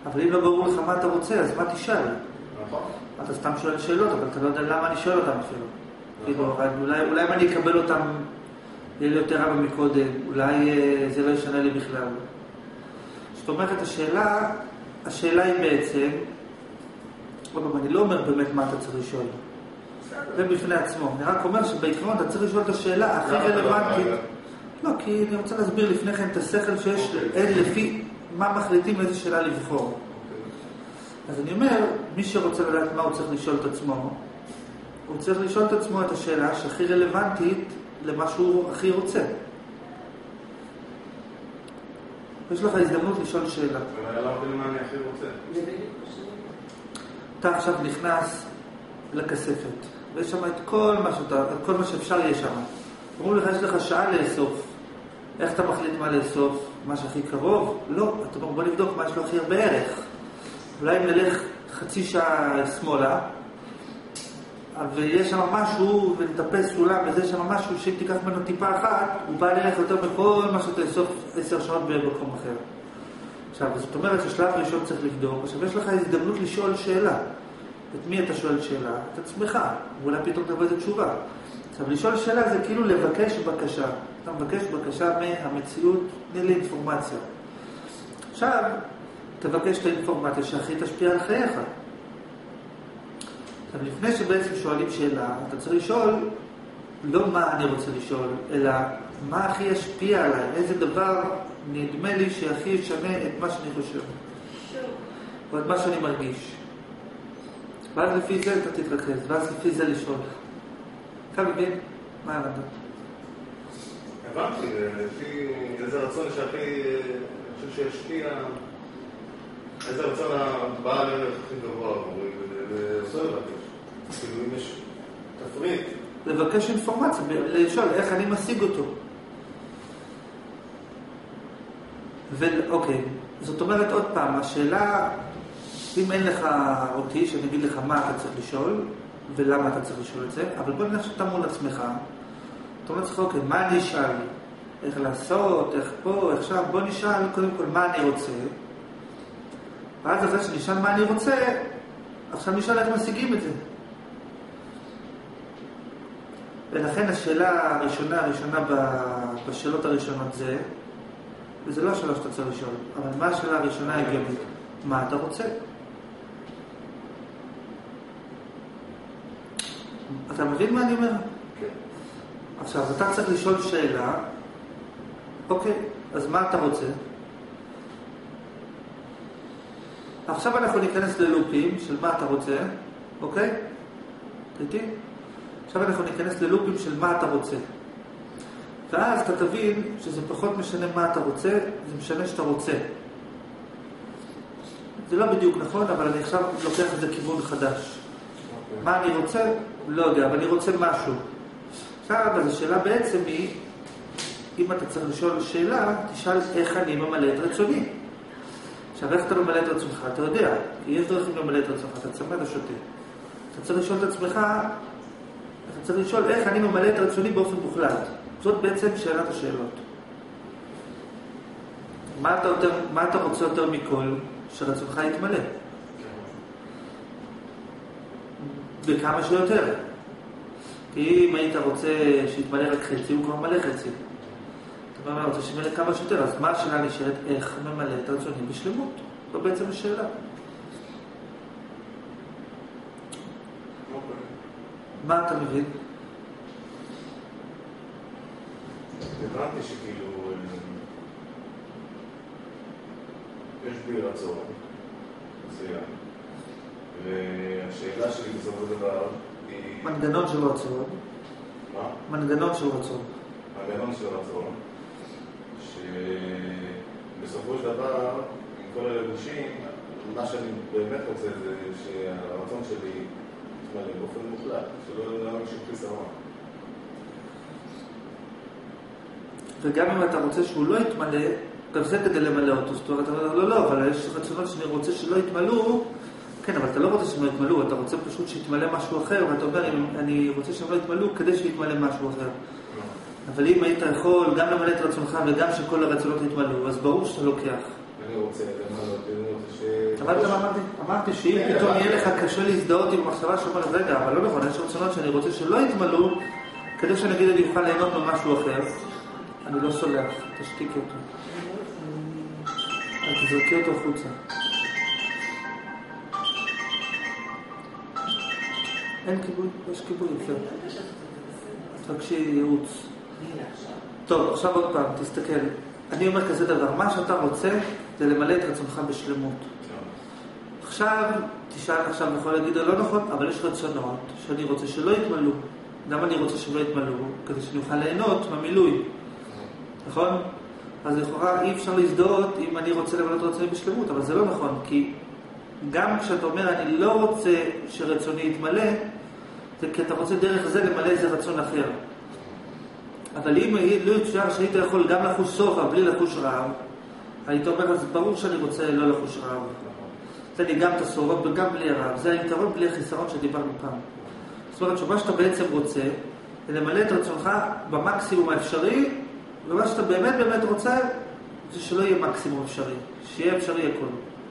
אבל אם לא ברור לך מה אתה רוצה, אז מה תשאל? נכון. אתה סתם שואל שאלות, אבל אתה לא יודע למה אני שואל אותם אפילו. כאילו, אולי אם אני אקבל אותם, יהיה לי יותר רבה מקודם, אולי זה לא ישנה לי בכלל. זאת אומרת, השאלה היא בעצם, אני לא אומר באמת מה אתה צריך לשאול. זה בפני עצמו. אני רק אומר שבעיקרון אתה צריך לשאול את השאלה הכי רלוונטית. לא, כי אני רוצה להסביר לפני כן את השכל שיש לפי מה מחליטים איזה שאלה לבחור. אז אני אומר, מי שרוצה לדעת מה הוא צריך לשאול את עצמו, הוא צריך לשאול את עצמו את השאלה שהכי רלוונטית למה שהוא הכי רוצה. יש לך הזדמנות לשאול שאלה. אבל לא מבין מה אני הכי רוצה. אתה עכשיו נכנס לכספת, ויש שם את כל מה שאפשר יש שם. אומרים לך, יש לך שעה לאסוף. איך אתה מחליט מה לאסוף? מה שהכי קרוב? לא. אתה אומר, בוא נבדוק מה יש לו הכי הרבה ערך. אולי אם נלך חצי שעה שמאלה, ויש שם משהו, ונטפס סולם, וזה שם משהו שאם תיקח ממנו טיפה אחת, הוא בא לערך יותר מכל מה שאתה לאסוף 10 שעות במקום אחר. עכשיו, זאת אומרת ששלב ראשון צריך לבדוק. עכשיו, יש לך הזדמנות לשאול שאלה. את מי אתה שואל שאלה? את עצמך. ואולי פתאום תבוא איזו תשובה. עכשיו, לשאול שאלה זה כאילו לבקש בקשה. אתה מבקש בקשה מהמציאות, תני לי אינפורמציה. עכשיו, תבקש את האינפורמציה שהכי תשפיע על חייך. עכשיו, לפני שבעצם שואלים שאלה, אתה צריך לשאול לא מה אני רוצה לשאול, אלא מה הכי ישפיע עליי, איזה דבר נדמה לי שהכי ישנה את מה שאני חושב. או את מה שאני מרגיש. ואז לפי זה אתה תתרכז, ואז לפי זה לשאול. אתה מבין? מה הבנת? הבנתי, לפי איזה רצון שהכי, אני חושב שישפיע, איזה רצון הבעל הערך הכי גבוה, ועושה לבקש. כאילו אם יש תפריט. לבקש אינפורמציה, לשאול איך אני משיג אותו. אוקיי, זאת אומרת עוד פעם, השאלה, אם אין לך אותי, שאני אגיד לך מה אתה צריך לשאול, ולמה אתה צריך לשאול את זה, אבל בוא נלך שאתה מול עצמך, אתה אומר לך, אוקיי, מה אני אשאל? איך לעשות, איך פה, איך שם, בוא נשאל קודם כל מה אני רוצה, ואז אחרי שנשאל מה אני רוצה, עכשיו נשאל איך משיגים את זה. ולכן השאלה הראשונה בשאלות הראשונות זה, וזה לא השאלה שאתה צריך לשאול, אבל מה השאלה הראשונה הגיונית? מה אתה רוצה? אתה מבין מה אני אומר? כן. עכשיו, אתה צריך לשאול שאלה, אוקיי, אז מה אתה רוצה? עכשיו אנחנו ניכנס ללופים של מה אתה רוצה, אוקיי? איתי? עכשיו אנחנו ניכנס ללופים של מה אתה רוצה. ואז אתה תבין שזה פחות משנה מה אתה רוצה, זה משנה שאתה רוצה. זה לא בדיוק נכון, אבל אני עכשיו לוקח את זה כיוון חדש. מה אני רוצה? לא יודע, אבל אני רוצה משהו. עכשיו, אז השאלה בעצם היא, אם אתה צריך לשאול שאלה, תשאל איך אני ממלא את רצוני. עכשיו, איך אתה ממלא את רצונך? אתה יודע, כי יש דרכים למלא את רצונך, אתה צמא, אתה שותה. אתה צריך לשאול את עצמך, אתה צריך לשאול איך אני ממלא את רצוני באופן מוחלט. זאת בעצם שאלת השאלות. מה אתה רוצה יותר מכל שרצונך יתמלא? בכמה שיותר. כי אם היית רוצה שיתמלא רק חצי, הוא כבר מלא חצי. אתה אומר, אני רוצה שיתמלא כמה שיותר, אז מה השאלה נשארת? איך ממלא את רצוני בשלמות? זו בעצם השאלה. מה אתה מבין? הבנתי שכאילו יש בי רצון מסוים, והשאלה שלי בסופו של דבר היא... מנגנון של רצון. מה? מנגנון של רצון. מנגנון של רצון, שבסופו של דבר, עם כל הלבושים, מה שאני באמת רוצה זה שהרצון שלי יתמלא באופן מוחלט, שלא ימשיך חיסרון. וגם אם אתה רוצה שהוא לא יתמלא, גם זה כדי למלא אותו. זאת אומרת, אתה אומר, לא, אבל יש רצונות שאני רוצה שלא יתמלאו, כן, אבל אתה לא רוצה שהם לא יתמלאו, אתה רוצה פשוט שיתמלא משהו אחר, ואתה אומר, אני רוצה שהם לא יתמלאו כדי שיתמלא משהו אחר. אבל אם היית יכול גם למלא את רצונך וגם שכל הרצונות יתמלאו, אז ברור שאתה לוקח. אני רוצה למלא, אני רוצה ש... אמרתי שאם פתאום יהיה לך קשה להזדהות עם המחשבה שאומרת, רגע, אבל לא נכון, יש רצונות שאני רוצה שלא יתמלאו, כדי שנגיד אני אוכל ליהנות ממשהו אחר. אני לא סולח, תשתיקי אותו. תזרקי אותו החוצה. אין כיבוי, יש כיבוי, יפה. תבקשי ייעוץ. טוב, עכשיו עוד פעם, תסתכל. אני אומר כזה דבר, מה שאתה רוצה זה למלא את רצונך בשלמות. עכשיו, תשאל עכשיו, יכול להגיד, לא נכון, אבל יש רצונות שאני רוצה שלא יתמלאו. גם אני רוצה שלא יתמלאו, כדי שאני אוכל ליהנות מהמילוי. נכון? אז לכאורה אי אפשר להזדהות אם אני רוצה למלא את רצוני בשלמות, אבל זה לא נכון, כי גם כשאתה אומר אני לא רוצה שרצוני יתמלא, זה כי אתה רוצה דרך זה למלא איזה רצון אחר. אבל אם לא יתשאר שהיית יכול גם לחוש סובה בלי לחוש רעב, היית אומר, אז ברור שאני רוצה לא לחוש רעב. תן לי גם את הסובה וגם בלי הרעב. זה היתרון בלי החיסרון שדיברנו פעם. זאת אומרת שמה שאתה בעצם רוצה, זה למלא את רצונך במקסימום האפשרי, ומה שאתה באמת באמת רוצה, זה שלא יהיה מקסימום אפשרי. שיהיה אפשרי הכל.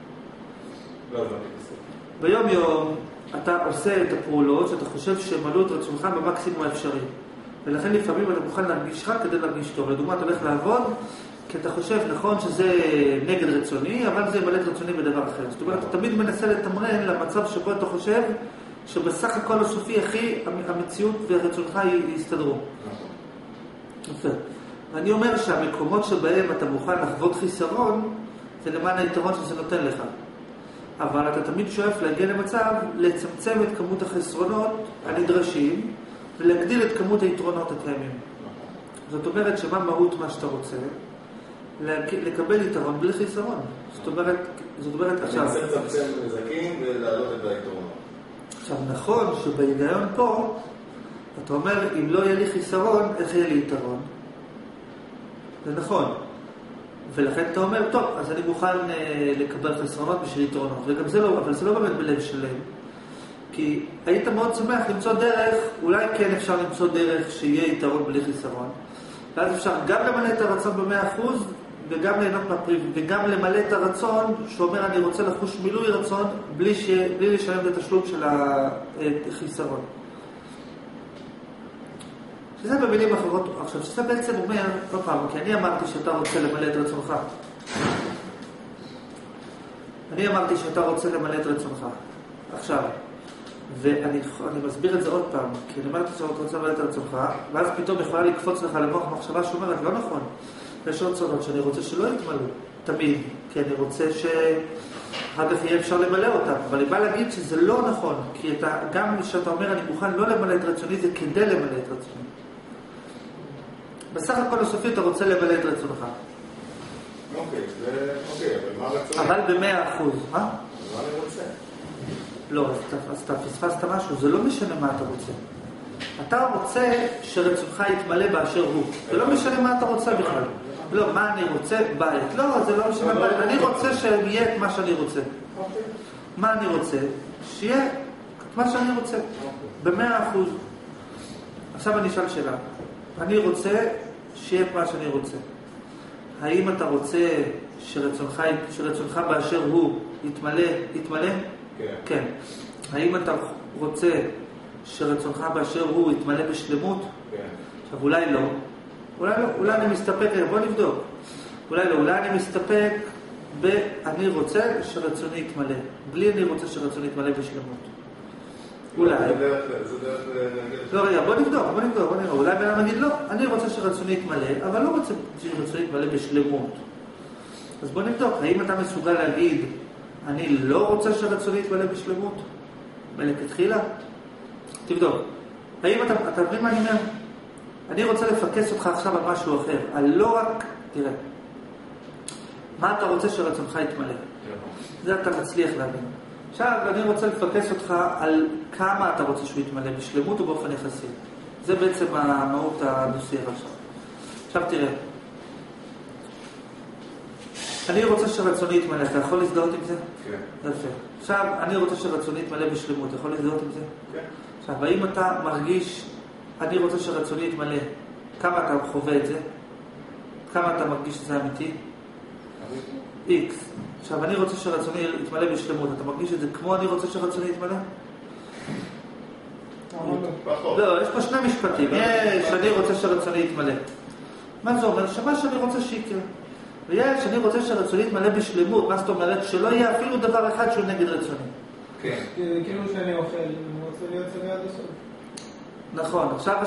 ביום יום אתה עושה את הפעולות שאתה חושב שמלאו את רצונך במקסימום האפשרי. ולכן לפעמים אתה מוכן להרגיש רק כדי להרגיש טוב. לדוגמה, אתה הולך לעבוד, כי אתה חושב, נכון שזה נגד רצוני, אבל זה מלא את רצוני בדבר אחר. זאת אומרת, אתה תמיד מנסה לתמרן למצב שבו אתה חושב שבסך הכל הסופי, אחי, המציאות והרצונך יסתדרו. יפה. ואני אומר שהמקומות שבהם אתה מוכן לחוות חיסרון, זה למען היתרון שזה נותן לך. אבל אתה תמיד שואף להגיע למצב לצמצם את כמות החסרונות הנדרשים, ולהגדיל את כמות היתרונות הקיימים. זאת אומרת שמה מהות מה שאתה רוצה? לקבל יתרון בלי חיסרון. זאת אומרת עכשיו... אני רוצה לצמצם נזקים ולהעלות את היתרונות. עכשיו נכון שבהיגיון פה, אתה אומר, אם לא יהיה לי חיסרון, איך יהיה לי יתרון? זה נכון. ולכן אתה אומר, טוב, אז אני מוכן לקבל חסרונות בשביל יתרונות. וגם זה לא, אבל זה לא באמת בלב שלם. כי היית מאוד שמח למצוא דרך, אולי כן אפשר למצוא דרך שיהיה יתרון בלי חיסרון. ואז אפשר גם למלא את הרצון ב100% וגם ליהנות מהפריב, וגם למלא את הרצון שאומר אני רוצה לחוש מילוי רצון בלי לשלם את התשלום של החיסרון. שזה במילים אחרות, עכשיו שזה בעצם אומר, לא פעם, כי אני אמרתי שאתה רוצה למלא את רצונך. אני אמרתי שאתה רוצה למלא את רצונך. עכשיו, ואני מסביר את זה עוד פעם, כי אני אומרת שאתה רוצה למלא את רצונך, ואז פתאום יכולה לקפוץ לך למוח מחשבה שאומרת, לא נכון. יש רצונות שאני רוצה שלא יתמלאו, תמיד, כי אני רוצה שאחר כך יהיה אפשר למלא אותם, אבל אני בא להגיד שזה לא נכון, כי גם כשאתה אומר אני מוכן לא למלא את רצוני, זה כדי למלא את רצוני. בסך הכל הסופי אתה רוצה למלא את רצונך. אוקיי, אבל מה רצוני? אבל ב100%, מה? מה אני רוצה? לא, אז אתה פספסת משהו, זה לא משנה מה אתה רוצה. אתה רוצה שרצונך יתמלא באשר הוא. זה לא משנה מה אתה רוצה בכלל. לא, מה אני רוצה? בית. לא, זה לא משנה בית. אני רוצה שיהיה את מה שאני רוצה. מה אני רוצה? שיהיה את מה שאני רוצה. ב100%. עכשיו אני אשאל שאלה. אני רוצה שיהיה את מה שאני רוצה. האם אתה רוצה שרצונך באשר הוא יתמלא? כן. האם אתה רוצה שרצונך באשר הוא יתמלא בשלמות? כן. עכשיו אולי לא. אולי אני מסתפק, בוא נבדוק. אולי אני מסתפק אני רוצה שרצוני יתמלא. בלי אני רוצה שרצוני יתמלא בשלמות. אולי. לא, רגע, בוא נבדוק. אולי בן אדם יגיד לא, אני רוצה שרצוני יתמלא, אבל לא רוצה שרצוני יתמלא בשלמות. אז בוא נבדוק, האם אתה מסוגל להגיד אני לא רוצה שרצוני יתמלא בשלמות? מלכתחילה? תבדוק. האם אתה מבין מה אני אומר? אני רוצה לפקס אותך עכשיו על משהו אחר. על לא רק, תראה, מה אתה רוצה שרצונך יתמלא? זה אתה מצליח להבין. עכשיו אני רוצה לפקס אותך על כמה אתה רוצה שהוא יתמלא, בשלמות ובאופן יחסי. זה בעצם המהות הדו-שיח עכשיו. עכשיו תראה. אני רוצה שרצוני יתמלא, אתה יכול להזדהות עם זה? כן. יפה. עכשיו, אני רוצה שרצוני יתמלא בשלמות, אתה יכול להזדהות עם זה? כן. עכשיו, האם אתה מרגיש, אני רוצה שרצוני יתמלא, כמה אתה חווה את זה? כמה אתה מרגיש שזה אמיתי? X. עכשיו, אני רוצה שרצוני יתמלא בשלמות. אתה מרגיש את זה כמו אני רוצה שרצוני יתמלא? לא, יש פה שני משפטים. יש, אני רוצה שרצוני יתמלא. מה זה אומר? שמה שאני רוצה שיקר. ויש, אני רוצה שרצוני יתמלא בשלמות. מה זאת אומרת? שלא יהיה אפילו דבר אחד שהוא נגד רצוני. כן. כאילו שאני אוכל, אני רוצה להיות צוני עד הסוף. נכון. עכשיו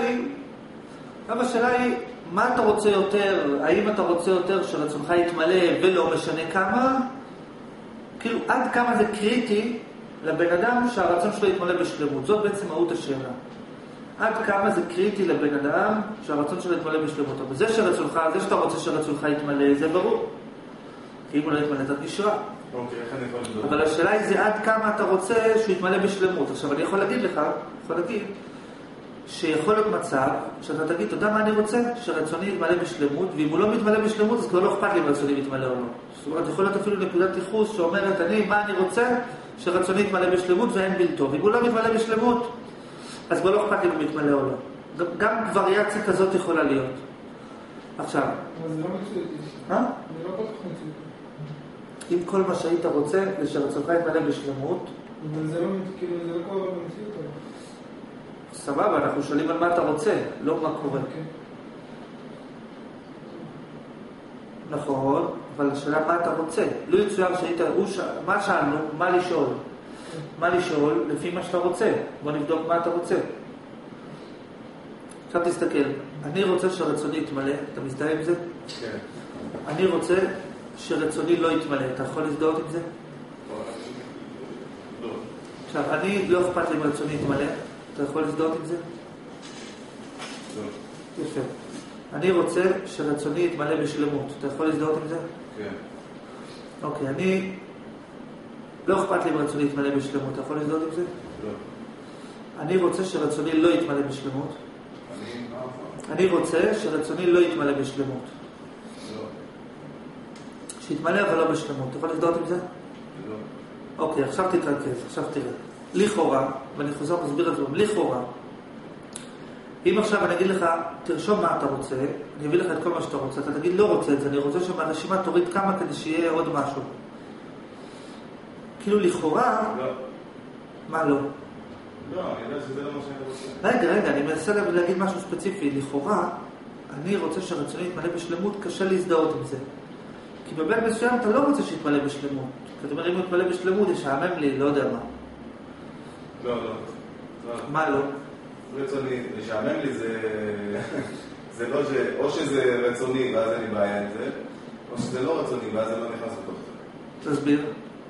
השאלה היא, מה אתה רוצה יותר? האם אתה רוצה יותר שרצונך יתמלא ולא משנה כמה? כאילו, עד כמה זה קריטי לבן אדם שהרצון שלו יתמלא בשלמות? זאת בעצם מהות השאלה. עד כמה זה קריטי לבן אדם שהרצון שלו יתמלא בשלמות? אבל זה שאתה רוצה שרצונך יתמלא, זה ברור. כי אם הוא לא יתמלא, אתה תשרע. אבל השאלה היא זה עד כמה אתה רוצה שהוא יתמלא בשלמות. עכשיו, אני יכול להגיד שיכול להיות מצב שאתה תגיד, אתה יודע מה אני רוצה? שרצוני יתמלא בשלמות, ואם הוא לא מתמלא בשלמות, אז כבר לא אכפת לי אם רצוני מתמלא או לא. זאת אומרת, יכול להיות אפילו נקודת ייחוס שאומרת, מה אני רוצה? שרצוני יתמלא בשלמות ואין בלתו. ואם הוא לא מתמלא בשלמות, אז כבר לא אכפת לי אם הוא מתמלא או לא. גם וריאציה כזאת יכולה להיות. עכשיו. אבל זה לא מצויתי. מה? זה לא כל כך מצויתי. אם כל מה שהיית רוצה זה שרצונך יתמלא בשלמות, אבל זה לא כל כך במציאות. סבבה, אנחנו שואלים על מה אתה רוצה, לא מה קורה. נכון, אבל השאלה מה אתה רוצה. לא יצויר שהיית, מה שאלנו? מה לשאול? מה לשאול לפי מה שאתה רוצה. בוא נבדוק מה אתה רוצה. עכשיו תסתכל, אני רוצה שרצוני יתמלא, אתה מזדהה עם זה? כן. אני רוצה שרצוני לא יתמלא, אתה יכול להזדהות עם זה? לא. עכשיו, אני לא אכפת לי אם רצוני יתמלא, אתה יכול להזדהות עם זה? לא. יפה. אני רוצה שרצוני יתמלא בשלמות, אתה יכול להזדהות עם זה? כן. אוקיי, אני לא אכפת לי אם רצוני יתמלא בשלמות, אתה יכול להזדהות עם זה? לא. אני רוצה שרצוני לא יתמלא בשלמות. אני רוצה שרצוני לא יתמלא בשלמות. לא. שיתמלא אבל לא בשלמות, אתה יכול להזדהות עם זה? לא. אוקיי, עכשיו תתרכז, עכשיו תראה. לכאורה, ואני חוזר מסביר את זה, לכאורה, אם עכשיו אני אגיד לך, תרשום מה אתה רוצה, אני אביא לך את כל מה שאתה רוצה, אתה תגיד לא רוצה את זה, אני רוצה שמהרשימה תוריד כמה כדי שיהיה עוד משהו. כאילו לכאורה... לא. מה לא? לא, אני יודע שזה לא מה שאני רוצה. רגע, אני מנסה להגיד משהו ספציפי. לכאורה, אני רוצה שרצוני יתמלא בשלמות, קשה להזדהות עם זה. כי בבית מסוים אתה לא רוצה שיתמלא בשלמות. זאת אומרת, אם הוא יתמלא בשלמות, ישעמם לי, לא יודע מה. לא. מה לא? רצוני, לשעמם לי זה לא ש... או שזה רצוני ואז אין לי בעיה עם זה, או שזה לא רצוני ואז אני לא נכנס לתוך זה. תסביר.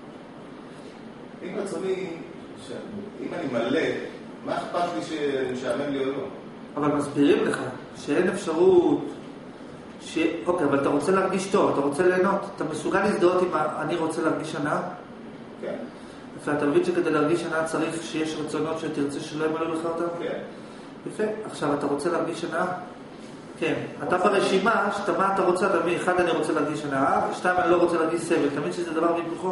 אם רצוני, אם אני מלא, מה אכפת לי שמשעמם לי או לא? אבל מסבירים לך שאין אפשרות אוקיי, אבל אתה רוצה להרגיש טוב, אתה רוצה ליהנות, אתה מסוגל להזדהות עם אני רוצה להרגיש הנאה? כן. ואתה מבין שכדי להרגיש הנאה צריך שיש רצונות שתרצה שלא ימלאו לך אותם? כן. יפה. עכשיו, אתה רוצה להרגיש הנאה? כן. אתה ברשימה, מה אתה רוצה? אתה מבין, אחד, אני רוצה להרגיש הנאה, שתיים, אני לא רוצה להרגיש סבל. אתה מבין שזה דבר והיפוכו?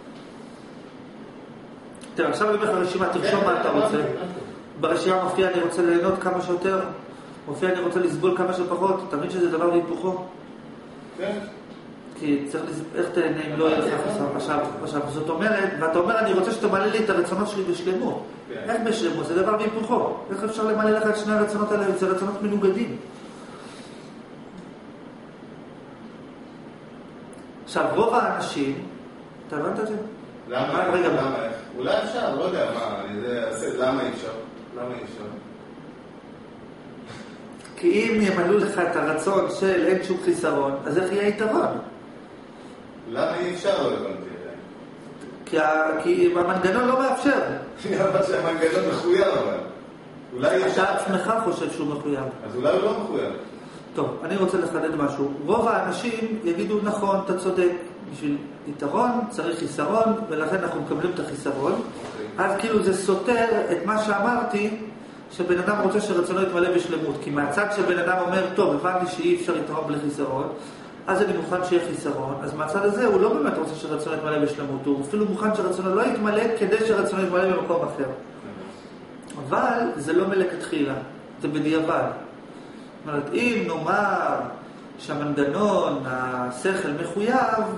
תראה, עכשיו אני אומר לך רשימה, תרשום מה אתה רוצה. ברשימה מופיע, אני רוצה ליהנות כמה שיותר, מופיע, אני רוצה לסבול כמה שפחות. אתה מבין שזה דבר והיפוכו? כן. כי צריך איך תהנה אם לא יהיה לך עכשיו, זאת אומרת, ואתה אומר, אני רוצה שתמלא לי את הרצונות שלי בשלמות. איך בשלמות? זה דבר והיפוכו. איך אפשר למלא לך את שני הרצונות האלה? זה רצונות מנוגדים. עכשיו, רוב האנשים, אתה הבנת את זה? למה? אולי אפשר, לא יודע מה, למה אי אפשר? כי אם ימלאו לך את הרצון של אין שום חיסרון, אז איך יהיה יתרון? למה אי אפשר לא הבנתי? כי המנגנון לא מאפשר. אבל שהמנגנון מחויב אבל. אתה עצמך חושב שהוא מחויב. אז אולי הוא לא מחויב. טוב, אני רוצה לחדד משהו. רוב האנשים יגידו נכון, אתה צודק. בשביל יתרון צריך חיסרון, ולכן אנחנו מקבלים את החיסרון. אז כאילו זה סותר את מה שאמרתי, שבן אדם רוצה שרצונו יתמלא בשלמות. כי מהצד שבן אדם אומר, טוב, הבנתי שאי אפשר יתרון בלי חיסרון, אז אני מוכן שיהיה חיסרון. אז מהצד הזה הוא לא באמת רוצה שרצונו יתמלא בשלמות, הוא אפילו מוכן שרצונו לא יתמלא כדי שרצונו יתמלא במקום אחר. אבל זה לא מלכתחילה, זה בדיעבד. זאת אומרת, אם נאמר שהמנגנון, השכל מחויב,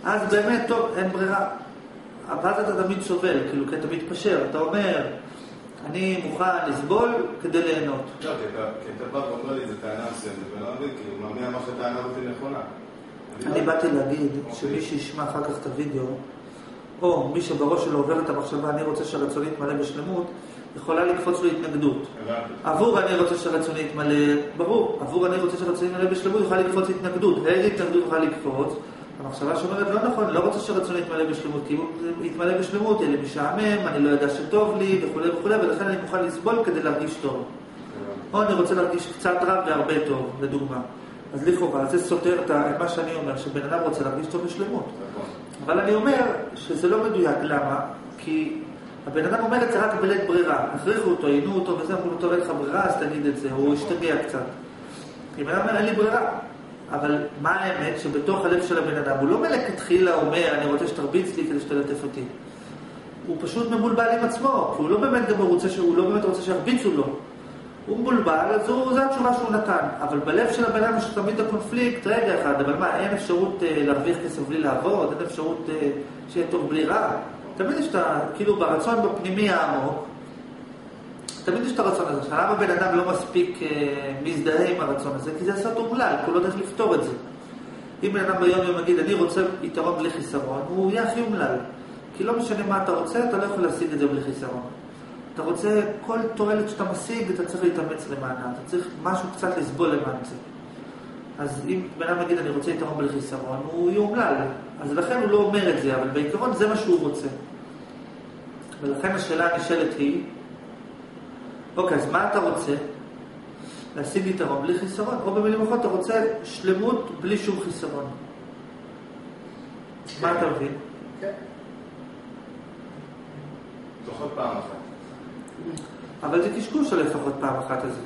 אז באמת, טוב, אין ברירה. אבל אתה תמיד סובל, כאילו, כי אתה מתפשר. אתה אומר, אני מוכן לסבול כדי ליהנות. לא, כי אתה בא ואומר לי, זה טענה מסוימת, ואני לא מבין, כאילו, מי אמר שהטענה הזאת היא נכונה? אני באתי להגיד שמי שישמע אחר כך את הוידאו, או מי שבראש שלו עובר את המחשבה, אני רוצה שהרצון יתמלא בשלמות, יכולה לקפוץ לו התנגדות. עבור אני רוצה שהרצון יתמלא, ברור, עבור אני רוצה שהרצון יתמלא בשלמות, יכולה לקפוץ התנגדות. איזה התנגדות יכולה לקפוץ? המחשבה שאומרת, לא נכון, לא רוצה שהרצון יתמלא בשלמות, כי הוא יתמלא בשלמות, יהיה לי משעמם, אני לא יודע שטוב לי, וכו' וכו', ולכן אני מוכן לסבול כדי להרגיש טוב. או אני רוצה להרגיש קצת רע והרבה טוב, לדוגמה. אז לכאורה, זה סותר את מה שאני אומר, שבן אדם רוצה להרגיש טוב בשלמות. אבל אני אומר שזה לא מדויק. למה? כי הבן אדם אומר את זה רק בלית ברירה. הכריחו אותו, עינו אותו, וזה אמרו לו, טוב, אין לך ברירה, אז תגיד את זה. הוא השתגע קצת. כי בן אדם אומר, אין לי ברירה. אבל מה האמת? שבתוך הלב של הבן אדם, הוא לא מלכתחילה אומר, אני רוצה שתרביץ לי כדי שתלטף אותי. הוא פשוט מבולבל עם עצמו, כי הוא לא באמת רוצה שירביצו לו. הוא מבולבל, אז זו התשובה שהוא נתן. אבל בלב של הבן אדם יש תמיד הקונפליקט, רגע אחד, אבל מה, אין אפשרות להרוויח כסף בלי לעבוד, אין אפשרות שיהיה טוב בלי רע. תמיד יש את כאילו ברצון בפנימי העמוק, תמיד יש את הרצון הזה. למה בן אדם לא מספיק מזדהה עם הרצון הזה? כי זה עשה אותו מולל, כי הוא לא דרך לפתור את זה. אם בן אדם ביום יום יגיד, אני רוצה יתרון בלי חיסרון, הוא יהיה הכי מולל. כי לא משנה מה אתה רוצה, אתה לא יכול להשיג את זה בלי חיסרון. אתה רוצה, כל תועלת שאתה משיג, אתה צריך להתאמץ למענה, אתה צריך משהו קצת לסבול למען זה. אז אם בן אדם יגיד, אני רוצה יתרון בלי חיסרון, הוא יהיה אומלל. אז לכן הוא לא אומר את זה, אבל בעיקרון זה מה שהוא רוצה. ולכן השאלה הנשאלת היא, אוקיי, אז מה אתה רוצה? להשיג יתרון בלי חיסרון, או במילים אחרות, אתה רוצה שלמות בלי שום חיסרון. מה אתה מבין? כן. לפחות פעם אחת. אבל זה קשקוש על לפחות פעם אחת הזה.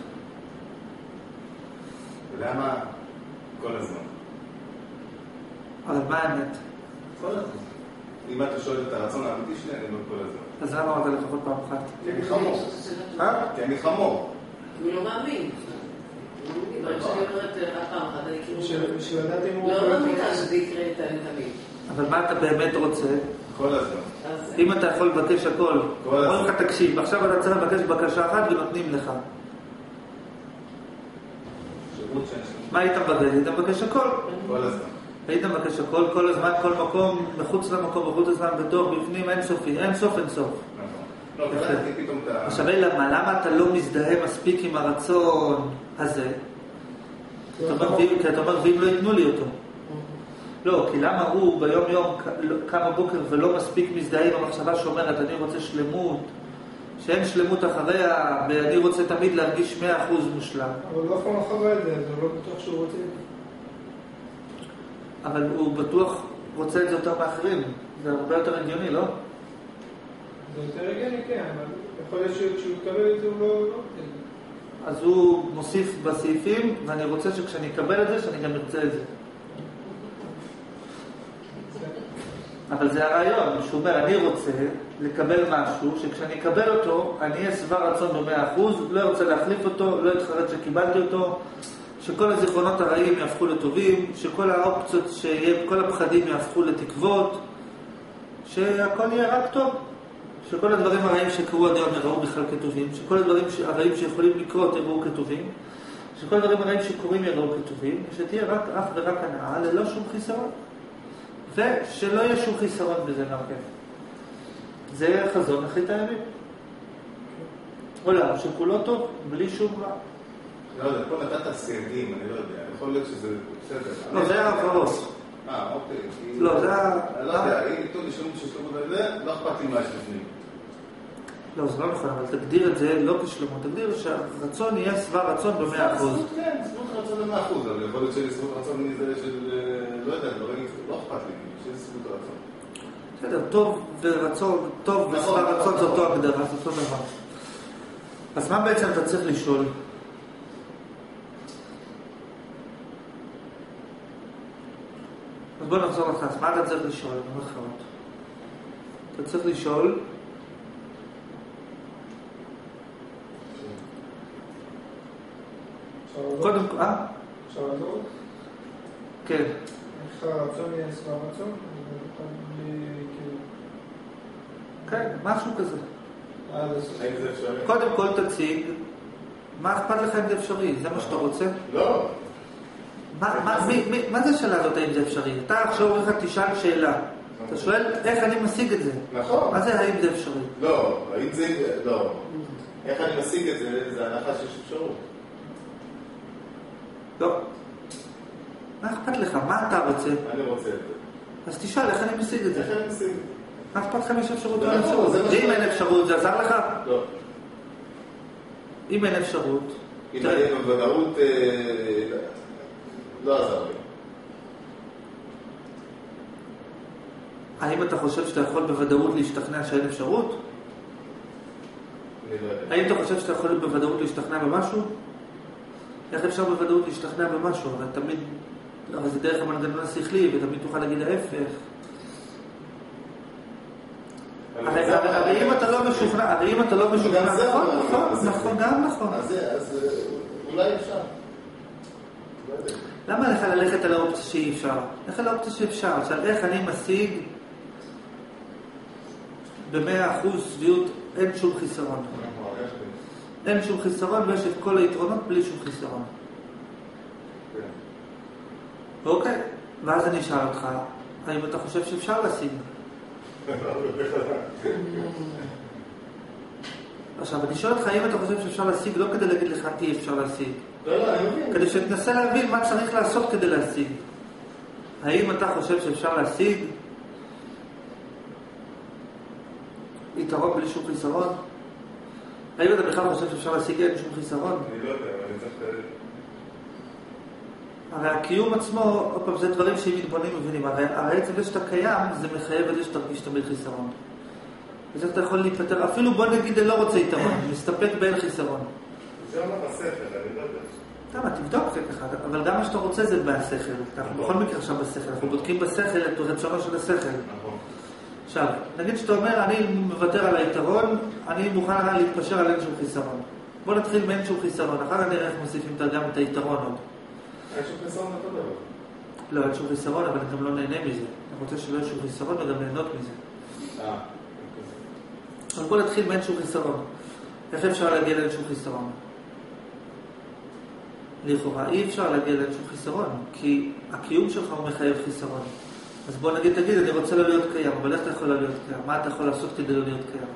ולמה כל הזמן? אבל מה האמת? כל הזמן. אם אתה שואל את הרצון האמיתי שלי, אני אומר כל הזמן. אז למה אמרת לפחות פעם אחת? כי אני חמור. כי אני חמור. הוא לא מאמין. ברגע שאני אומרת פעם אחת, אני כאילו... שלדעת אם הוא... לא מאמינה שזה יקרה תמיד. אבל מה אתה באמת רוצה? כל הזמן. אם אתה יכול לבקש הכל, כל הזמן. אומרים לך תקשיב, עכשיו אתה צריך לבקש בקשה אחת ונותנים לך. מה היית מבקש? היית מבקש הכל. כל הזמן. היית מבקש הכל, כל הזמן, כל מקום, מחוץ למקום, מחוץ לזמן, בתוך, בפנים, אין סופי, אין סוף, אין סוף. לא, קראתי פתאום את ה... עכשיו למה אתה לא מזדהה מספיק עם הרצון הזה? כי אתה אומר, ואם לא ייתנו לי אותו. לא, כי למה הוא ביום יום קם בבוקר ולא מספיק מזדהה עם המחשבה שאומרת, אני רוצה שלמות, שאין שלמות אחריה, ואני רוצה תמיד להרגיש 100% מושלם. אבל לא אף פעם אחרי את זה, אז הוא לא בטוח שהוא רוצה את זה. אבל הוא בטוח רוצה את זה יותר מאחרים. זה הרבה יותר הגיוני, לא? זה יותר הגיוני, כן, אבל יכול להיות שכשהוא יקבל את זה הוא לא רוצה את זה. אז הוא מוסיף בסעיפים, ואני רוצה שכשאני אקבל את זה, שאני גם ארצה את זה. אבל זה הרעיון, שהוא אומר, אני רוצה לקבל משהו, שכשאני אקבל אותו, אני אהיה שבע רצון ב100%, לא רוצה להחליף אותו, לא אתחרט שקיבלתי אותו, שכל הזיכרונות הרעים יהפכו לטובים, שכל האופציות שיהיה, כל הפחדים יהפכו לתקוות, שהכל יהיה רק טוב, שכל הדברים הרעים שקרו עד היום יראו בכלל כטובים, שכל הדברים הרעים שיכולים לקרות יראו כטובים, שכל הדברים הרעים שקורים יראו כטובים, שתהיה רק אך ורק הנאה, ללא שום חיסרון. ושלא יהיה שום חיסרון בזה גם כן. זה חזון אחרית הימים. עולם שכולו טוב, בלי שום רע. לא יודע, פה נתת סייגים, אני לא יודע, יכול להיות שזה בסדר. לא, זה העברות. אוקיי. לא, זה ה... אני לא יודע, אם ניתנו לי שלמות של שלמות על זה, לא אכפת לי מה יש לפנים. לא, זה לא נכון, אבל תגדיר את זה לא כשלמות, תגדיר שהרצון יהיה שבע רצון ב100%. כן, שבע רצון ב100%, אבל יכול להיות שיהיה שבע רצון מזה של, לא יודע, דברים, לא אכפת לי, שיהיה שבע רצון. בסדר, טוב ורצון, טוב ושבע רצון זה אותו הגדרה, זה אותו דבר. אז מה בעצם אתה צריך לשאול? אז בוא נחזור לך, אז מה אתה צריך לשאול? במרכאות. אתה צריך לשאול קודם כל, אפשר לעזור? כן. איך הרצון יהיה שבע רצון? כן, משהו כזה. האם זה אפשרי? קודם כל תציג, מה אכפת לך אם זה אפשרי? זה מה שאתה רוצה? לא. מה זה השאלה הזאת האם זה אפשרי? אתה עכשיו אומר לך תשאל שאלה. אתה שואל איך אני משיג את זה. נכון. מה זה האם זה אפשרי? לא, האם זה... לא. איך אני משיג את זה? זה הנחה שיש אפשרות. לא. מה אכפת לך? מה אתה רוצה? אני רוצה את זה. אז תשאל איך אני משיג את זה. איך אני משיג את זה? מה אכפת לך אם יש אפשרות או לא, אין אפשרות? זה מה ואם שאני- אין אפשרות זה עזר לך? לא. אם אין אפשרות... אם תראה, אני בוודאות... לא עזר לי. האם אתה חושב שאתה יכול בוודאות להשתכנע שאין אפשרות? אני לא יודע. האם אתה חושב שאתה יכול בוודאות להשתכנע במשהו? איך אפשר בוודאות להשתכנע במשהו? אבל תמיד... אבל זה דרך המנגנון השכלי, ותמיד תוכל להגיד ההפך. הרי אם אתה לא משוכנע, גם זה נכון, נכון, נכון, זה- נכון, גם נכון. אז אולי אפשר. לא יודע. למה לך ללכת על האופציה שאי אפשר? לך על האופציה שאפשר. עכשיו, איך אני משיג ב100% שביעות, אין שום חיסרון. נכון, יש לי. אין שום חיסרון ויש את כל היתרונות בלי שום חיסרון. כן. אוקיי, ואז אני אשאל אותך, האם אתה חושב שאפשר להשיג? עכשיו, אני שואל אותך, האם אתה חושב שאפשר להשיג, לא כדי להגיד לך אי אפשר להשיג, לא, אני מבין. כדי שתנסה להבין מה צריך לעשות כדי להשיג. האם אתה חושב שאפשר להשיג יתרון בלי שום חיסרון? האם אתה בכלל חושב שאפשר להשיג אין שום חיסרון? אני לא יודע, אבל אני צריך... הרי הקיום עצמו, עוד פעם, זה דברים שאם מתבוננים מבינים. הרי עצם זה שאתה קיים, זה מחייב את זה שתרגיש תמיד חיסרון. אז אתה יכול להיפטר, אפילו בוא נגיד אני לא רוצה יתרון, מסתפק באין חיסרון. זה אומר השכל, אני לא יודע. למה, תבדוק אחד, אבל גם מה שאתה רוצה זה בשכל. אנחנו בכל מקרה עכשיו בשכל, אנחנו בודקים בשכל את רצונו של השכל. נכון. עכשיו, נגיד שאתה אומר, אני מוותר על היתרון, אני מוכן להתפשר על אין שום חיסרון. בוא נתחיל מאין שום חיסרון, אחר כך נראה איך מוסיפים גם את היתרון עוד. אין שום חיסרון אותו דבר. לא, אין שום חיסרון, אבל אני גם לא נהנה מזה. אני רוצה שלא יהיה שום חיסרון וגם ליהנות מזה. אז בוא נתחיל מאין שום חיסרון. איך אפשר להגיע לאין שום חיסרון? לכאורה, אי אפשר להגיע לאין שום חיסרון, כי הקיום שלך הוא מחייב חיסרון. אז בוא נגיד, אני רוצה לא להיות קיים, אבל איך אתה יכול לא להיות קיים? מה אתה יכול לעשות כדי לא להיות קיים?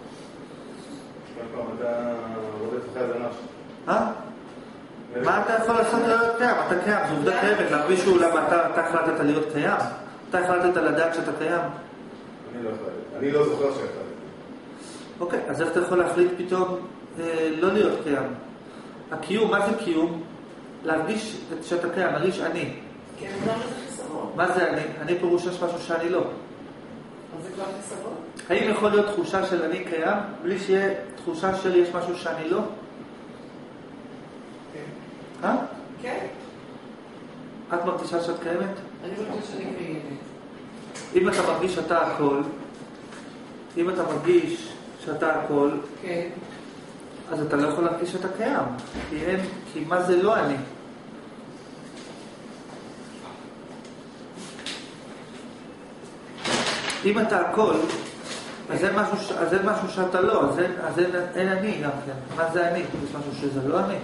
אתה רודף אחרי הזנש. מה אתה יכול לעשות לא להיות קיים? אתה קיים, זו עובדה קיימת. להרגישו למה אתה החלטת להיות קיים? אתה החלטת לדעת שאתה קיים? אני לא החלטתי. אני לא זוכר שהחלטתי. אוקיי, אז איך אתה יכול להחליט פתאום לא להיות קיים? הקיום, מה זה קיום? להרגיש שאתה קיים, להרגיש אני. כן, למה זה חיסרון? מה זה אני? אני פירוש יש משהו שאני לא. אז זה כבר חיסרון? האם יכול להיות תחושה של אני קיים, בלי שיהיה תחושה של יש משהו שאני לא? כן. כן. את מרגישה שאת קיימת? אני מרגישה שאני קיימת. אם אתה מרגיש שאתה הכל, אם אתה מרגיש שאתה הכל, כן. אז אתה לא יכול להרגיש שאתה קיים. כי מה זה לא אני? אם אתה הכל, אז אין משהו שאתה לא, אז אין אני גם כן. מה זה אני? יש משהו שזה לא אני.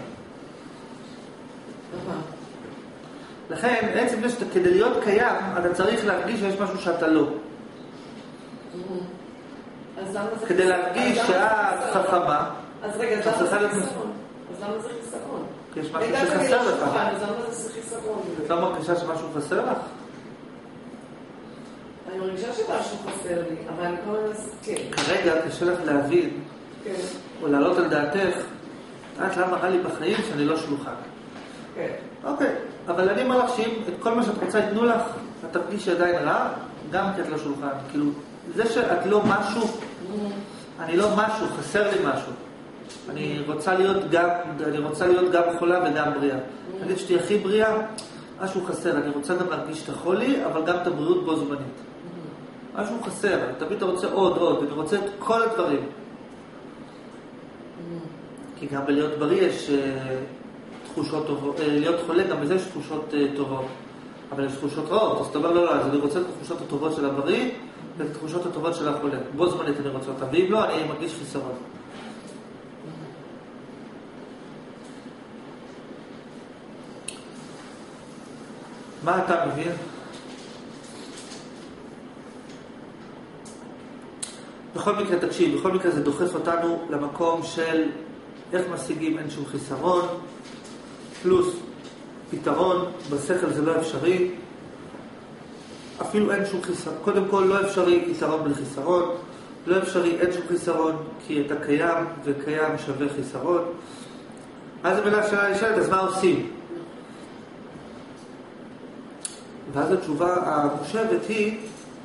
לכן, בעצם כדי להיות קיים, אתה צריך להרגיש שיש משהו שאתה לא. כדי להרגיש שאת חכמה, אז רגע, אתה צריכה להיות... אז למה זה חיסרון? יש משהו שחסר לך. אז למה זה חיסרון? את לא מרגישה שמשהו חסר לך? אני מרגישה שמשהו חסר לי, אבל אני כל הזמן... כן. כרגע קשה לך להבין, כן. או להעלות על דעתך, את למה רע לי בחיים שאני לא שלוחה. כן. אוקיי, אבל אני אומר לך שאם את כל מה שאת רוצה יתנו לך, את תרגישי עדיין רע, גם כי את לא שולחן. כאילו, זה שאת לא משהו, אני לא משהו, חסר לי משהו. אני רוצה להיות גם חולה וגם בריאה. נגיד שתהיה הכי בריאה, משהו חסר. אני רוצה גם להרגיש את החולי, אבל גם את הבריאות בו זמנית. משהו חסר. תמיד אתה רוצה עוד. אני רוצה את כל הדברים. כי גם בלהיות בריא יש תחושות טובות. להיות חולה, גם בזה יש תחושות טובות. אבל יש תחושות רעות, אז אתה אומר לא, אז אני רוצה את התחושות הטובות של הבריא, ואת התחושות הטובות של החולה. בו זמנית אני רוצה אותה, ואם לא, אני מרגיש חיסרון. מה אתה מבין? בכל מקרה, תקשיב, בכל מקרה זה דוחף אותנו למקום של איך משיגים אין שום חיסרון, פלוס פתרון, בשכל זה לא אפשרי, אפילו אין שום חיסרון, קודם כל לא אפשרי יתרון בלי חיסרון, לא אפשרי אין שום חיסרון, כי אתה קיים וקיים שווה חיסרון. אז המילה שלה נשאלת, אז מה עושים? ואז התשובה המושבת היא,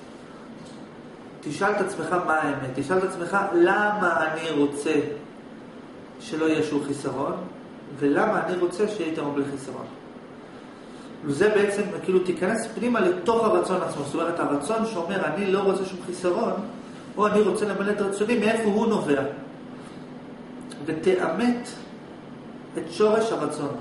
תשאל את עצמך מה האמת, תשאל את עצמך למה אני רוצה שלא יהיה שום חיסרון, ולמה אני רוצה שיהיה יתרון בלי חיסרון. וזה בעצם, כאילו תיכנס פנימה לתוך הרצון עצמו, זאת אומרת הרצון שאומר אני לא רוצה שום חיסרון, או אני רוצה למלא את רצוני, מאיפה הוא נובע. ותאמת את שורש הרצון.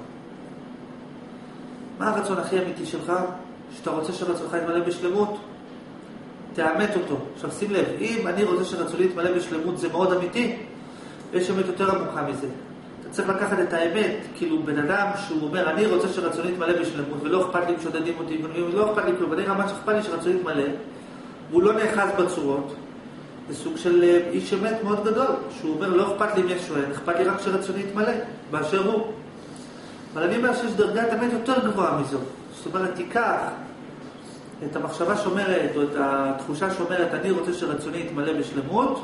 מה הרצון הכי אמיתי שלך? שאתה רוצה שרצונך יתמלא בשלמות? תאמת אותו. עכשיו שים לב, אם אני רוצה שרצוני יתמלא בשלמות זה מאוד אמיתי, יש אמת יותר עמוקה מזה. אתה צריך לקחת את האמת, כאילו בן אדם שהוא אומר אני רוצה שרצוני יתמלא בשלמות ולא אכפת לי אם שודדים אותי, ולא אכפת לי כלום, אני רמה שאכפת לי שרצוני יתמלא, והוא לא נאחז בצורות, זה סוג של איש אמת מאוד גדול, שהוא אומר לא אכפת לי אם יש שואל, אכפת לי רק שרצוני יתמלא, באשר הוא. אבל אני אומר שיש דרגת אמת יותר גבוהה מזו. זאת אומרת, תיקח את המחשבה שאומרת, או את התחושה שאומרת, אני רוצה שרצוני יתמלא בשלמות,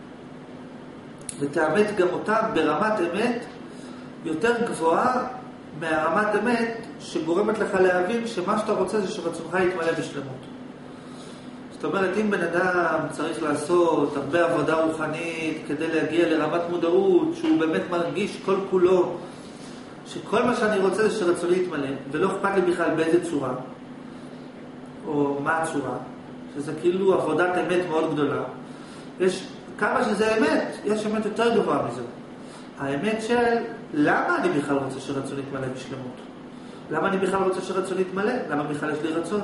ותאמת גם אותה ברמת אמת יותר גבוהה מהרמת אמת שגורמת לך להבין שמה שאתה רוצה זה שרצונך יתמלא בשלמות. זאת אומרת, אם בן אדם צריך לעשות הרבה עבודה רוחנית כדי להגיע לרמת מודעות, שהוא באמת מרגיש כל כולו, שכל מה שאני רוצה זה שרצוני יתמלא, ולא אכפת לי בכלל באיזה צורה, או מה הצורה, שזה כאילו עבודת אמת מאוד גדולה. יש כמה שזה אמת, יש אמת יותר גבוהה מזה. האמת של למה אני בכלל רוצה שרצוני יתמלא בשלמות? למה אני בכלל רוצה שרצוני יתמלא? למה בכלל יש לי רצון?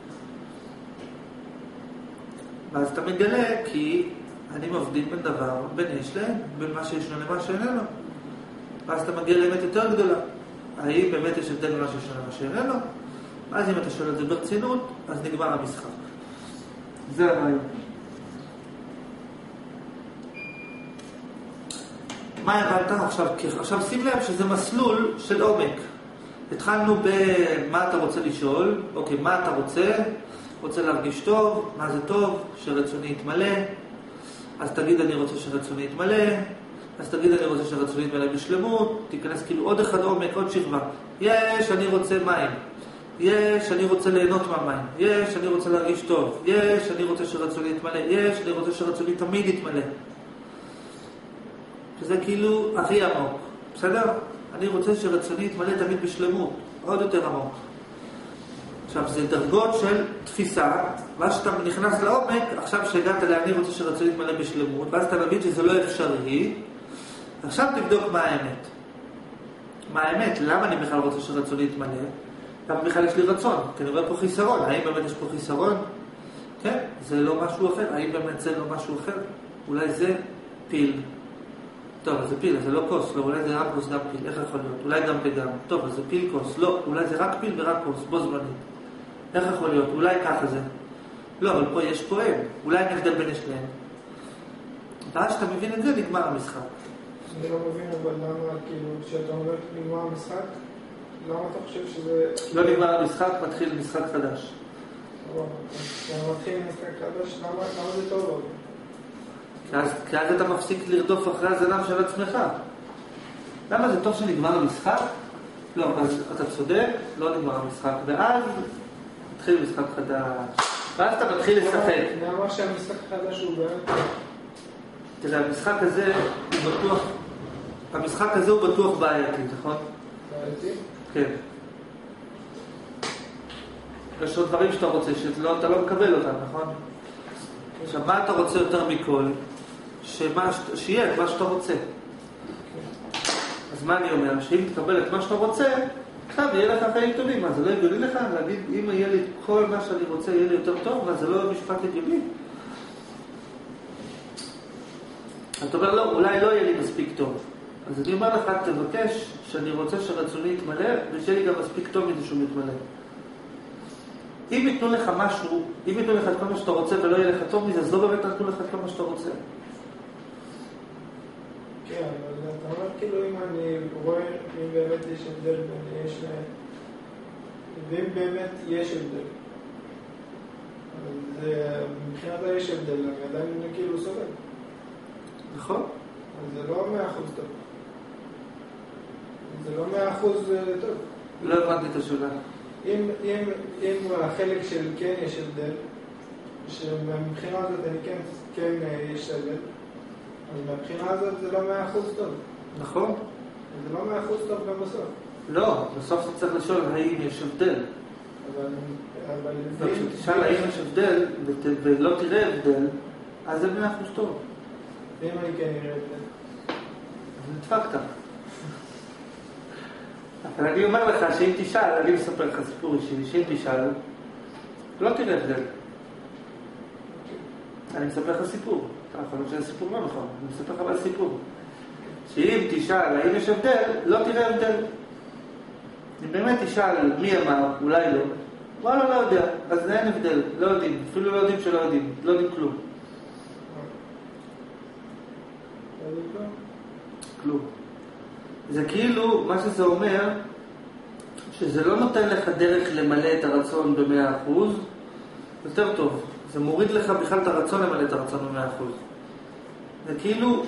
ואז אתה מגלה כי אני מבדיל בין דבר, בין יש להם, בין מה שישנו למה שאיננו. ואז אתה מגיע לאמת יותר גדולה. האם באמת יש הבדל ממה שישנו למה שאיננו? אז אם אתה שואל את זה ברצינות, אז נגמר המשחק. זה הרעיון. מה הבנת? עכשיו שים לב שזה מסלול של עומק. התחלנו במה אתה רוצה לשאול, אוקיי, מה אתה רוצה? רוצה להרגיש טוב, מה זה טוב? שרצוני יתמלא. אז תגיד אני רוצה שרצוני יתמלא. אז תגיד אני רוצה שרצוני יתמלא בשלמות. תיכנס כאילו עוד אחד עומק, עוד שכבה. יש, אני רוצה מים. יש, אני רוצה ליהנות מהמים. יש, אני רוצה להרגיש טוב. יש, אני רוצה שרצוני יתמלא. יש, אני רוצה שרצוני תמיד יתמלא. שזה כאילו הכי עמוק. בסדר? אני רוצה שרצוני יתמלא תמיד בשלמות. עוד יותר עמוק. עכשיו, זה דרגות של תפיסה, ואז שאתה נכנס לעומק, עכשיו שהגעת אני רוצה שרצוני יתמלא בשלמות, ואז אתה מבין שזה לא אפשרי, עכשיו תבדוק מה האמת. מה האמת? למה אני בכלל רוצה שרצוני יתמלא? למה בכלל יש לי רצון? כי אני רואה פה חיסרון. האם באמת יש פה חיסרון? כן, זה לא משהו אחר. האם באמת זה לא משהו אחר? אולי זה פיל. טוב, אז זה פיל, אז זה לא כוס. לא, אולי זה רק כוס, גם פיל. איך יכול להיות? אולי גם וגם. טוב, אז זה פיל כוס. לא, אולי זה רק פיל ורק כוס. בו זמנית. איך יכול להיות? אולי ככה זה. לא, אבל פה יש פה אין. אולי נבדל בין שניהם. ואז שאתה מבין את זה, נגמר המשחק. אני לא מבין, אבל למה, כאילו, כשאתה אומר נגמר המשחק, למה אתה חושב שזה... לא נגמר המשחק, מתחיל משחק חדש. כשאתה מתחיל משחק חדש, למה זה טוב? כי אז אתה מפסיק לרדוף אחרי הזנב של עצמך. למה זה טוב שנגמר המשחק? לא, אז אתה צודק, לא נגמר המשחק, ואז מתחיל משחק חדש. ואז אתה מתחיל לשחק. למה שהמשחק החדש הוא באמת... תראה, המשחק הזה הוא בטוח... המשחק הזה הוא בטוח בעייתי, נכון? בעייתי? כן. יש עוד דברים שאתה רוצה, שאתה לא מקבל אותם, נכון? עכשיו, מה אתה רוצה יותר מכל? שיהיה את מה שאתה רוצה. אז מה אני אומר? שאם תקבל את מה שאתה רוצה, עכשיו יהיה לך חיים טובים, מה זה לא הגיוני לך? להגיד, אם יהיה לי כל מה שאני רוצה, יהיה לי יותר טוב, מה זה לא משפט הגיוני? אתה אומר, לא, אולי לא יהיה לי מספיק טוב. אז אני אומר לך, תבקש שאני רוצה שרצוני יתמלא, ושיהיה לי גם מספיק טוב מזה שהוא מתמלא. אם ייתנו לך משהו, אם ייתנו לך את כל מה שאתה רוצה ולא יהיה לך טוב מזה, אז לא באמת נתנו לך את כל מה שאתה רוצה. כן, אבל אתה אומר כאילו אם אני רואה, אם באמת יש הבדל בין יש להם, ואם באמת יש הבדל, אז מבחינת יש הבדל, אני עדיין כאילו סובל. נכון? אז זה לא 100% טוב. זה לא 100% טוב. לא הבנתי את השאלה. אם החלק של כן יש הבדל, שמבחינה הזאת אני כן יש הבדל, אז מבחינה הזאת זה לא 100% טוב. נכון? זה לא 100% טוב גם בסוף. לא, בסוף אתה צריך לשאול האם יש הבדל. אבל כשתשאל האם יש הבדל ולא תראה הבדל, אז זה 100% טוב. ואם אני כן אראה הבדל? אז נדפקת. אבל אני אומר לך שאם תשאל, אני מספר לך סיפור אישי, שאם תשאל, לא תראה הבדל. אני מספר לך סיפור. אתה יכול להיות שזה סיפור לא נכון, אני מספר לך אבל סיפור. שאם תשאל האם יש הבדל, לא תראה הבדל. אם באמת תשאל מי אמר, אולי לא, וואלה לא יודע, אז אין הבדל, לא יודעים, אפילו לא יודעים שלא יודעים, לא יודעים כלום. כלום. זה כאילו, מה שזה אומר, שזה לא נותן לך דרך למלא את הרצון ב100%, יותר טוב. זה מוריד לך בכלל את הרצון למלא את הרצון ב100%. זה כאילו,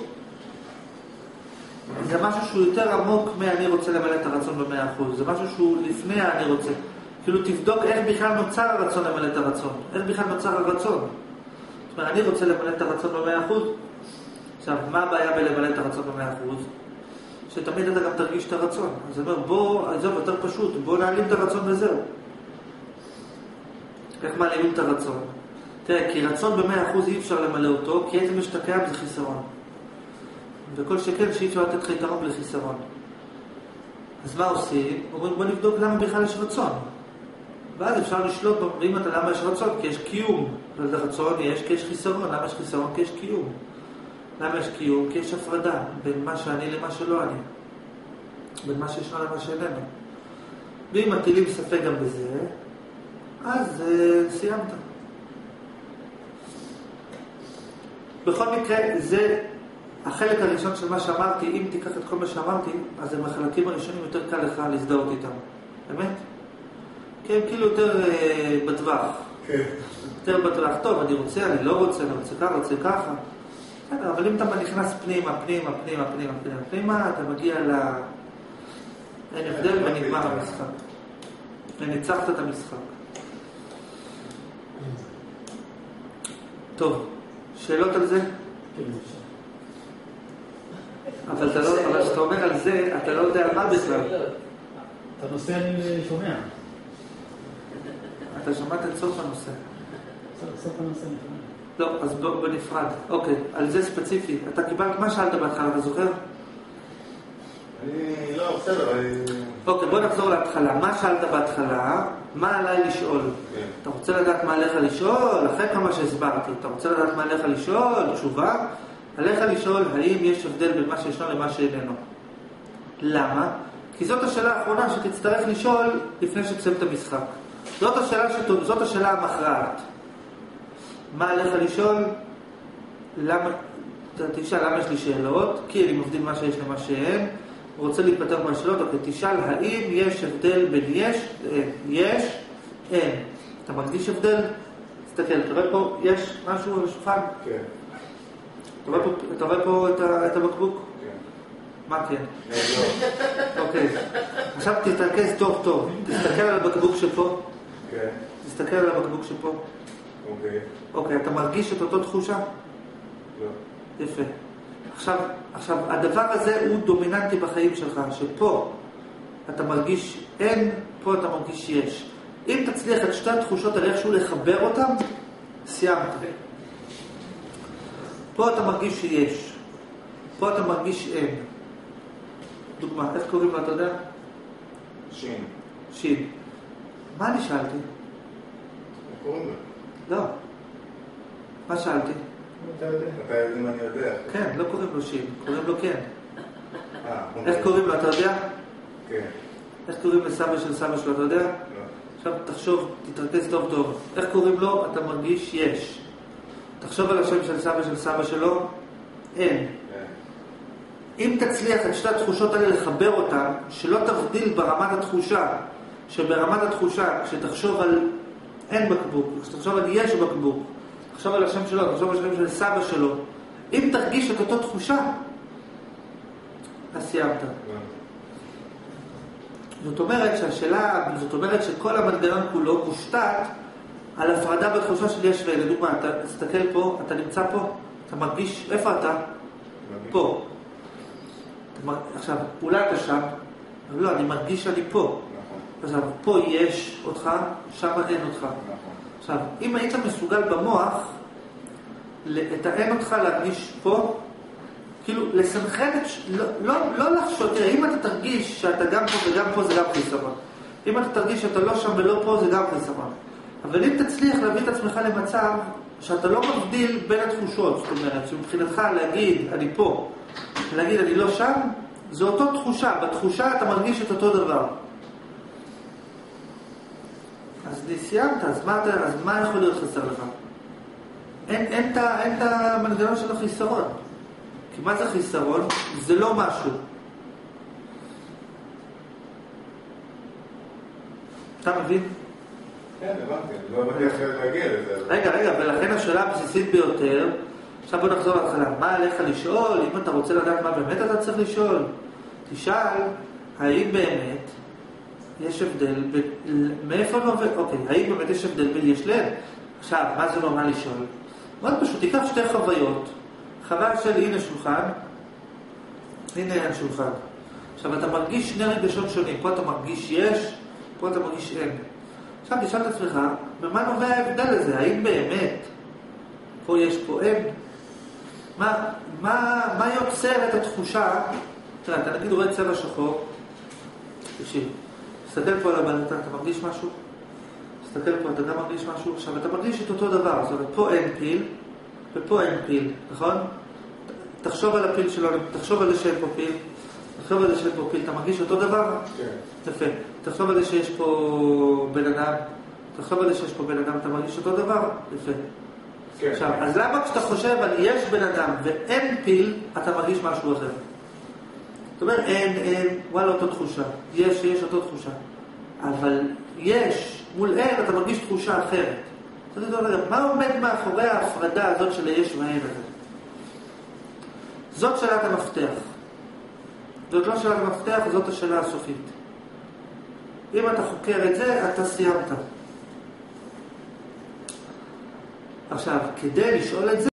זה משהו שהוא יותר עמוק מאני רוצה למלא את הרצון ב100%. זה משהו שהוא לפני אני רוצה. כאילו תבדוק איך בכלל נוצר הרצון למלא את הרצון. איך בכלל נוצר הרצון. זאת אומרת, אני רוצה למלא את הרצון ב100%. עכשיו, מה הבעיה בלמלא את הרצון ב100%? שתמיד אתה גם תרגיש את הרצון. אז אני אומר, בוא, זה יותר פשוט, בוא נעלים את הרצון וזהו. איך מעלימים את הרצון? תראה, כי רצון ב100% אי אפשר למלא אותו, כי עצם משתקע זה חיסרון. וכל שכן שאי אפשר לתת לך יתרון בלי חיסרון. אז מה עושים? אומרים, בוא נבדוק למה בכלל יש רצון. ואז אפשר לשלוט, ואם אתה למה יש רצון? כי יש קיום. רצון יש, כי יש חיסרון. למה יש חיסרון? כי יש קיום. למה יש קיום? כי יש הפרדה בין מה שאני למה שלא אני. בין מה שישנו למה שאיננו. ואם מטילים ספק גם בזה, אז סיימת. בכל מקרה, זה החלק הראשון של מה שאמרתי. אם תיקח את כל מה שאמרתי, אז הם החלקים הראשונים יותר קל לך להזדהות איתם. באמת? כי הם כאילו יותר בטווח. כן. יותר בטווח. טוב, אני רוצה, אני לא רוצה, אני רוצה ככה, רוצה ככה. אבל אם אתה נכנס פנימה, אתה מגיע אין הבדל ונגמר המשחק. וניצחת את המשחק. טוב, שאלות על זה? אבל כשאתה אומר על זה, אתה לא יודע מה בכלל. את הנושא אני שומע. אתה שמעת את סוף הנושא. סוף הנושא אני שומע. לא, אז בנפרד. אוקיי, על זה ספציפי. אתה קיבלת, מה שאלת בהתחלה, אתה זוכר? אני לא, בסדר. אוקיי, בוא נחזור להתחלה. מה שאלת בהתחלה? מה עליי לשאול? כן. אתה רוצה לדעת מה עליך לשאול? אחרי כמה שהסברתי. אתה רוצה לדעת מה עליך לשאול? תשובה? עליך לשאול האם יש הבדל בין מה שישנו למה שאיננו. למה? כי זאת השאלה האחרונה שתצטרך לשאול לפני שתסיים את המשחק. זאת השאלה המכרעת. מה עליך לשאול? למה? תשאל למה יש לי שאלות? כי אני מבדיל מה שיש למה שאין. רוצה להתפטר מהשאלות, אוקיי, תשאל האם יש הבדל בין יש, אין. אתה מרגיש הבדל? תסתכל, אתה רואה פה, יש משהו על השולחן? כן. אתה רואה פה את הבקבוק? כן. מה כן? לא. אוקיי. עכשיו תתרכז טוב. תסתכל על הבקבוק שפה. כן. תסתכל על הבקבוק שפה. אוקיי. אוקיי, אתה מרגיש את אותו תחושה? לא. יפה. עכשיו, הדבר הזה הוא דומיננטי בחיים שלך, שפה אתה מרגיש אין, פה אתה מרגיש יש. אם תצליח את שתי התחושות על איכשהו לחבר אותם, סיימת. פה אתה מרגיש שיש, פה אתה מרגיש אין. דוגמה, איך קוראים לה, אתה יודע? שין. שין. מה אני שאלתי? מה קוראים לו? לא. מה שאלתי? אתה יודע. אתה יודע אם אני יודע. כן, לא קוראים לו שין, קוראים לו כן. אומרים. איך קוראים לו, אתה יודע? כן. איך קוראים לסבא של סבא שלו, אתה יודע? לא. עכשיו תחשוב, תתרכז טוב טוב. איך קוראים לו? אתה מרגיש יש. תחשוב על השם של סבא שלו, אין. אם תצליח את שתי התחושות האלה לחבר אותן, שלא תבדיל ברמת התחושה, שברמת התחושה, כשתחשוב על אין בקבוק, כשתחשוב על יש בקבוק, תחשוב על השם שלו, תחשוב על השם של סבא שלו, אם תרגיש את אותו תחושה, אז סיימת. זאת אומרת שכל המנגנון כולו מושתת על הפרדה בתחושה של יש ואין. לדוגמה, אתה תסתכל פה, אתה נמצא פה, אתה מרגיש, איפה אתה? פה. עכשיו, אולי אתה שם, אבל לא, אני מרגיש שאני פה. עכשיו, פה יש אותך, שם אין אותך. עכשיו, אם היית מסוגל במוח, את האין אותך להרגיש פה, כאילו, לסנכרן את... לא לחשוב, תראה, אם אתה תרגיש שאתה גם פה וגם פה, זה גם חיסרון. אם אתה תרגיש שאתה לא שם ולא פה, זה גם חיסרון. אבל אם תצליח להביא את עצמך למצב שאתה לא מבדיל בין התחושות, זאת אומרת, שמבחינתך להגיד, אני פה, ולהגיד, אני לא שם, זו אותו תחושה. בתחושה אתה מרגיש את אותו דבר. אז סיימת, אז מה יכול להיות חסר לך? אין את המנגנון של החיסרון. כי מה זה חיסרון? זה לא משהו. אתה מבין? כן, הבנתי. אני לא הבנתי איך להגיע לזה. רגע, ולכן השאלה הבסיסית ביותר, עכשיו בוא נחזור להתחלה. מה עליך לשאול? אם אתה רוצה לדעת מה באמת אתה צריך לשאול, תשאל, האם באמת יש הבדל, מאיפה נובע, אוקיי, האם באמת יש הבדל בין יש לב? עכשיו, מה זה נורא לשאול? מאוד פשוט, תיקח שתי חוויות. חוויה של הנה שולחן, הנה אין שולחן. עכשיו, אתה מרגיש שני רגשות שונים. פה אתה מרגיש יש, פה אתה מרגיש אין. עכשיו, תשאל את עצמך, במה נובע ההבדל הזה? האם באמת פה יש, פה אין? מה יוצר את התחושה? תראה, אתה נגיד רואה צבע שחור, תקשיב, תסתכל פה על הבנתה, אתה מרגיש משהו? תסתכל פה, אתה גם מרגיש משהו? עכשיו, אתה מרגיש את אותו דבר, זאת אומרת, פה אין פיל, ופה אין פיל, נכון? תחשוב על הפיל שלו, תחשוב על זה שאין פה פיל, תחשוב על זה שאין פה פיל, אתה מרגיש אותו דבר? כן. יפה. תחשוב על זה שיש פה בן אדם, תחשוב על זה שיש פה בן אדם, אתה מרגיש אותו דבר? יפה. כן. עכשיו, אז למה כשאתה חושב על יש בן אדם ואין פיל, אתה מרגיש משהו אחר? זאת אומרת, אין, וואלה, אותו תחושה. יש אותו תחושה. אבל יש, מול אין, אתה מרגיש תחושה אחרת. מה עומד מאחורי ההפרדה הזאת של היש והאין הזה? זאת שאלת המפתח. זאת לא שאלת המפתח, זאת השאלה הסופית. אם אתה חוקר את זה, אתה סיימת. עכשיו, כדי לשאול את זה,